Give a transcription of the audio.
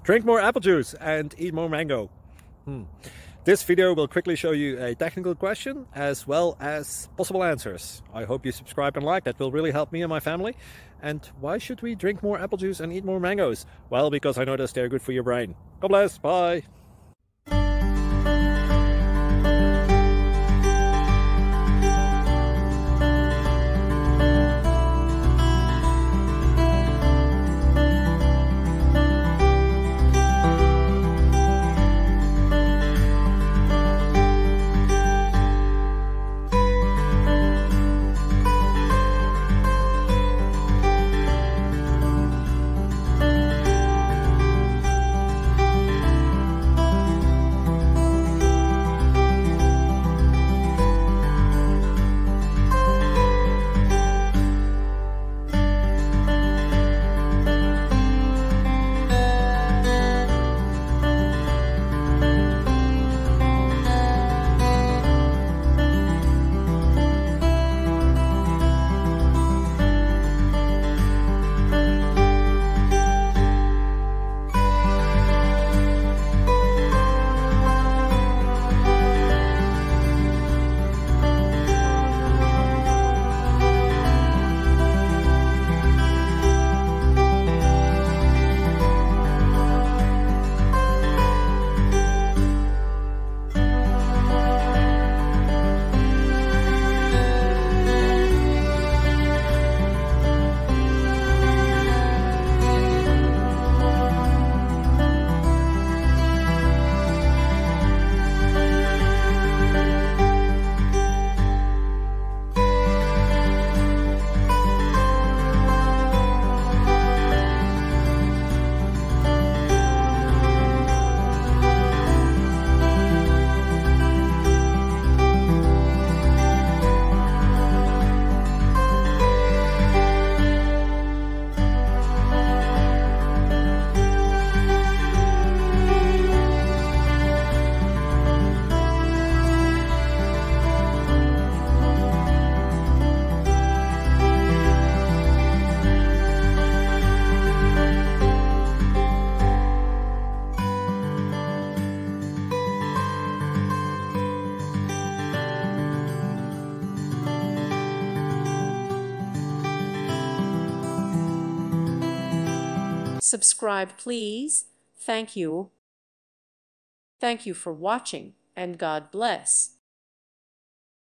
Drink more apple juice and eat more mango. This video will quickly show you a technical question as well as possible answers. I hope you subscribe and like, that will really help me and my family. And why should we drink more apple juice and eat more mangoes? Well, because I noticed they're good for your brain. God bless, bye! Subscribe, please. Thank you. Thank you for watching, and God bless.